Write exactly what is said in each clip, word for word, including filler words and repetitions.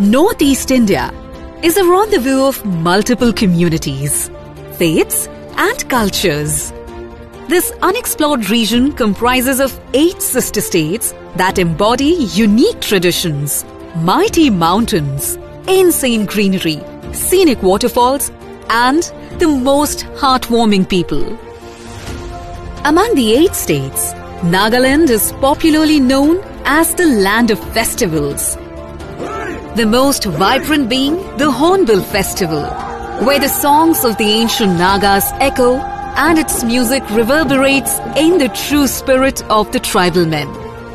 Northeast India is a rendezvous of multiple communities, faiths and cultures. This unexplored region comprises of eight sister states that embody unique traditions, mighty mountains, insane greenery, scenic waterfalls and the most heartwarming people. Among the eight states, Nagaland is popularly known as the land of festivals. The most vibrant being the Hornbill Festival, where the songs of the ancient Nagas echo and its music reverberates in the true spirit of the tribal men.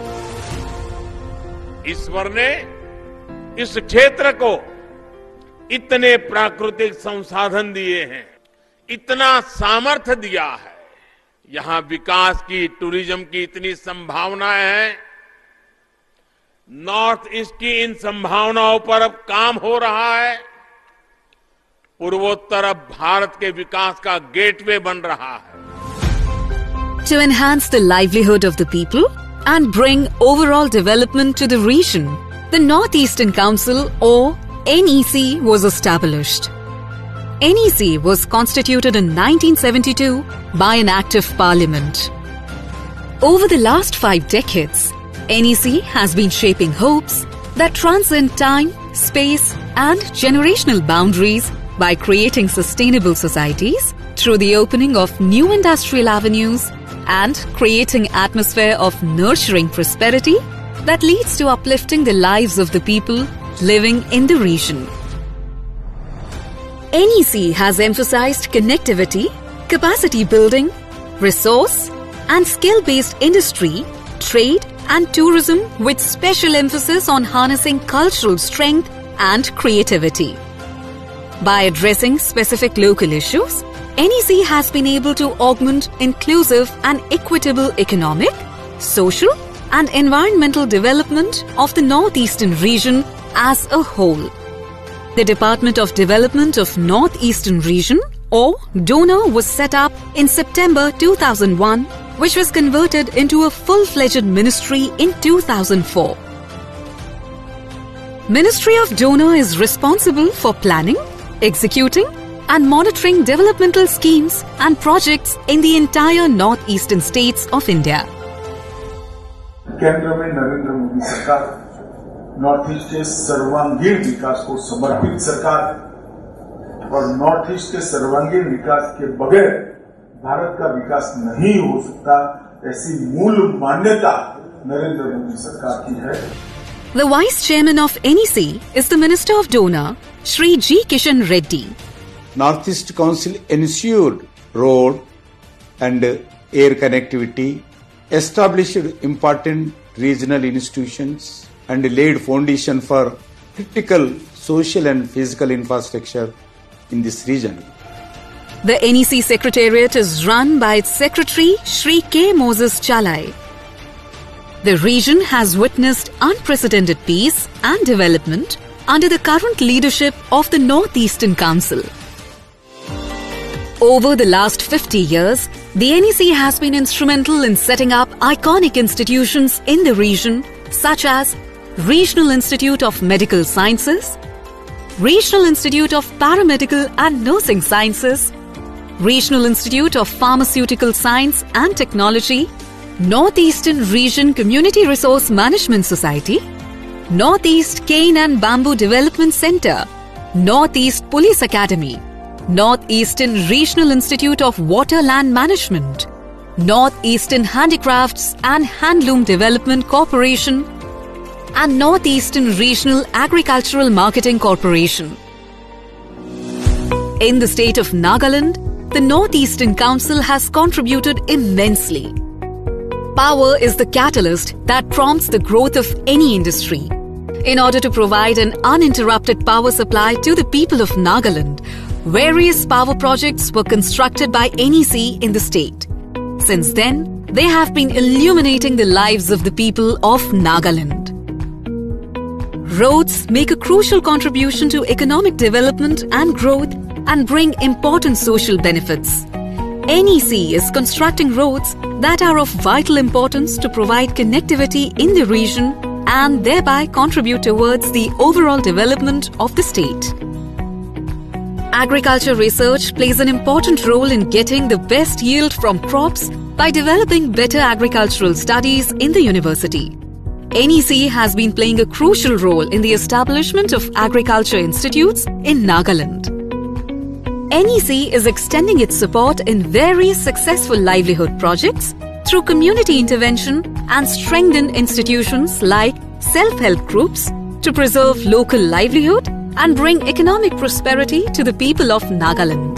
ईश्वर ने इस क्षेत्र को इतने प्राकृतिक संसाधन दिए हैं, इतना सामर्थ्य दिया है, यहाँ विकास की, टूरिज्म की इतनी संभावनाएं हैं। नॉर्थ ईस्ट की इन संभावनाओं पर अब काम हो रहा है। पूर्वोत्तर अब भारत के विकास का गेटवे बन रहा है। To enhance the livelihood of the people and bring overall development to the region, the Northeastern Council or N E C was established. N E C was constituted in nineteen seventy-two by an act of parliament. Over the last five decades, N E C has been shaping hopes that transcend time, space and generational boundaries by creating sustainable societies through the opening of new industrial avenues and creating an atmosphere of nurturing prosperity that leads to uplifting the lives of the people living in the region. N E C has emphasized connectivity, capacity building, resource and skill-based industry, trade and tourism with special emphasis on harnessing cultural strength and creativity. By addressing specific local issues, N E C has been able to augment inclusive and equitable economic, social and environmental development of the Northeastern region as a whole. The Department of Development of Northeastern Region or DONER was set up in September two thousand one, which was converted into a full-fledged ministry in two thousand four. Ministry of DONER is responsible for planning, executing and monitoring developmental schemes and projects in the entire northeastern states of India. केंद्र में नरेंद्र मोदी सरकार north east के सर्वांगीण विकास को समर्पित सरकार और north east के सर्वांगीण विकास के बगैर भारत का विकास नहीं हो सकता, ऐसी मूल मान्यता नरेंद्र मोदी सरकार की है। The Vice Chairman of N E C is the Minister of DONER, Shri G. Kishan Reddy. Northeast Council ensured road and air connectivity, established important regional institutions and laid foundation for critical social and physical infrastructure in this region. The N E C Secretariat is run by its Secretary Shri K. Moses Chalai. The region has witnessed unprecedented peace and development under the current leadership of the Northeastern Council. Over the last fifty years, the N E C has been instrumental in setting up iconic institutions in the region such as Regional Institute of Medical Sciences, Regional Institute of Paramedical and Nursing Sciences, Regional Institute of Pharmaceutical Science and Technology, Northeastern Region Community Resource Management Society, Northeast Cane and Bamboo Development Center, Northeast Police Academy, Northeastern Regional Institute of Water Land Management, Northeastern Handicrafts and Handloom Development Corporation, and Northeastern Regional Agricultural Marketing Corporation. In the state of Nagaland, the Northeastern Council has contributed immensely. Power is the catalyst that prompts the growth of any industry. In order to provide an uninterrupted power supply to the people of Nagaland, various power projects were constructed by N E C in the state. Since then, they have been illuminating the lives of the people of Nagaland. Roads make a crucial contribution to economic development and growth and bring important social benefits. N E C is constructing roads that are of vital importance to provide connectivity in the region and thereby contribute towards the overall development of the state. Agriculture research plays an important role in getting the best yield from crops by developing better agricultural studies in the university. N E C has been playing a crucial role in the establishment of agriculture institutes in Nagaland. N E C is extending its support in various successful livelihood projects through community intervention and strengthened institutions like self-help groups to preserve local livelihood and bring economic prosperity to the people of Nagaland.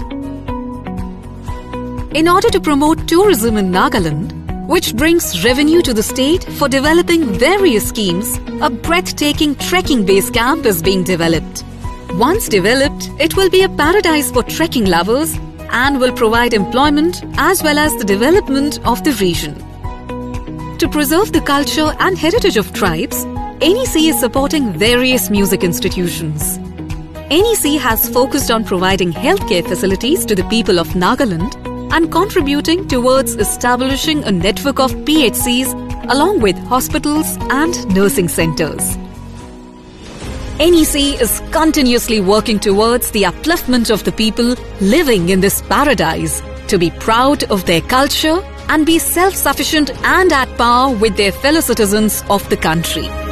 In order to promote tourism in Nagaland, which brings revenue to the state for developing various schemes, a breathtaking trekking base camp is being developed. Once developed, it will be a paradise for trekking lovers and will provide employment as well as the development of the region. To preserve the culture and heritage of tribes, N E C is supporting various music institutions. N E C has focused on providing healthcare facilities to the people of Nagaland and contributing towards establishing a network of P H Cs along with hospitals and nursing centers. N E C is continuously working towards the upliftment of the people living in this paradise to be proud of their culture and be self-sufficient and at par with their fellow citizens of the country.